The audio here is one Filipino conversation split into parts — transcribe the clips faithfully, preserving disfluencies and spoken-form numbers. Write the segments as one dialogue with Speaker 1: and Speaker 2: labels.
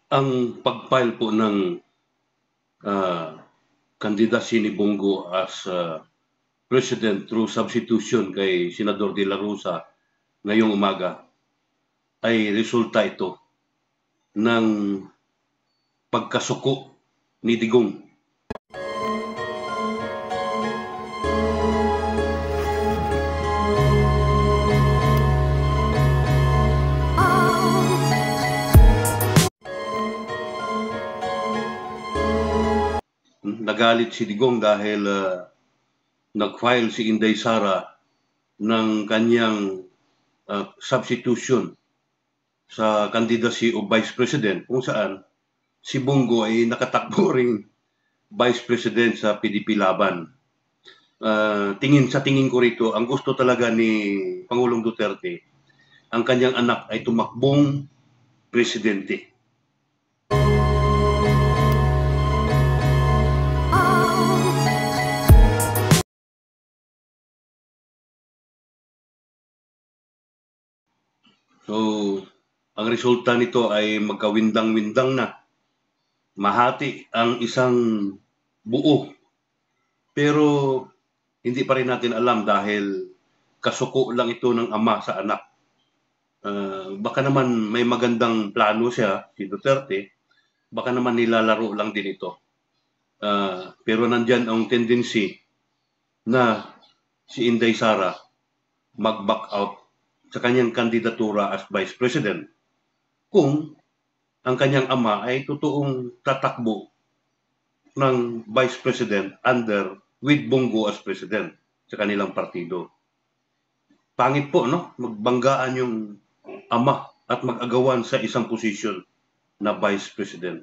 Speaker 1: Ang pag-file po ng uh, candidacy ni Bongo as uh, President through substitution kay Senador De La Rosa ngayong umaga ay resulta ito ng pagkasuko ni Digong. Nagalit si Digong dahil uh, nag-file si Inday Sara ng kanyang uh, substitution sa candidacy of Vice President kung saan si Bongo ay nakatakbo ring Vice President sa P D P Laban. Uh, tingin sa tingin ko rito, ang gusto talaga ni Pangulong Duterte, ang kanyang anak ay tumakbong presidente. So, ang resulta nito ay magkawindang-windang na. Mahati ang isang buo. Pero hindi pa rin natin alam dahil kasuko lang ito ng ama sa anak. Uh, baka naman may magandang plano siya, si Duterte, baka naman nilalaro lang din ito. Uh, pero nandyan ang tendency na si Inday Sara mag-back out sa kanyang kandidatura as Vice President kung ang kanyang ama ay totoong tatakbo ng Vice President under with Bongo as President sa kanilang partido. Pangit po, no? Magbanggaan yung ama at mag-agawan sa isang posisyon na Vice President.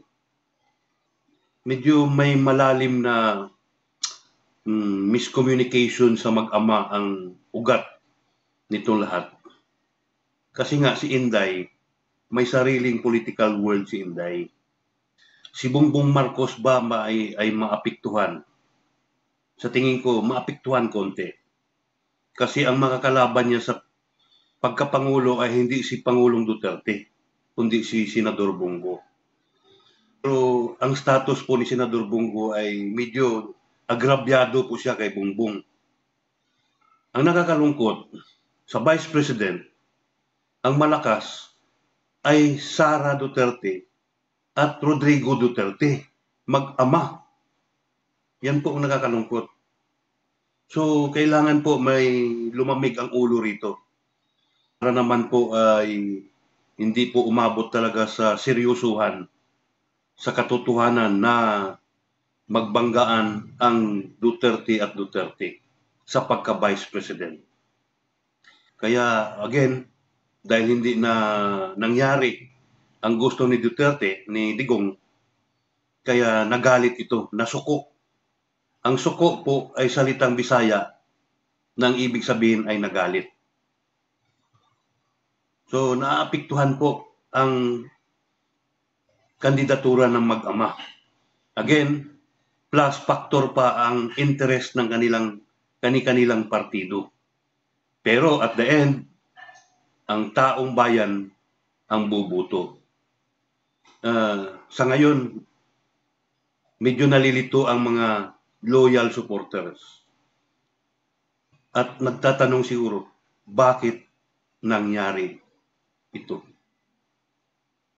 Speaker 1: Medyo may malalim na mm, miscommunication sa mag-ama ang ugat nitong lahat. Kasi nga si Inday, may sariling political world si Inday. Si Bongbong Marcos ba ay, ay maapektuhan? Sa tingin ko, maapektuhan konti. Kasi ang makakalaban niya sa pagkapangulo ay hindi si Pangulong Duterte, kundi si Senador Bongo. Pero ang status po ni Senador Bongo ay medyo agrabyado po siya kay Bongbong. Ang nakakalungkot, sa Vice President, ang malakas ay Sara Duterte at Rodrigo Duterte, mag-ama. Yan po ang nakakalungkot. So, kailangan po may lumamig ang ulo rito. Para naman po ay hindi po umabot talaga sa seryosuhan, sa katotohanan na magbanggaan ang Duterte at Duterte sa pagka-Vice President. Kaya, again, dahil hindi na nangyari ang gusto ni Duterte, ni Digong, kaya nagalit ito, nasuko. Ang suko po ay salitang Bisaya nang ibig sabihin ay nagalit. So, naapektuhan po ang kandidatura ng mag-ama. Again, plus factor pa ang interest ng kanilang kani-kanilang partido. Pero at the end, ang taong bayan ang bubuto. Uh, sa ngayon, medyo nalilito ang mga loyal supporters. At nagtatanong siguro, bakit nangyari ito?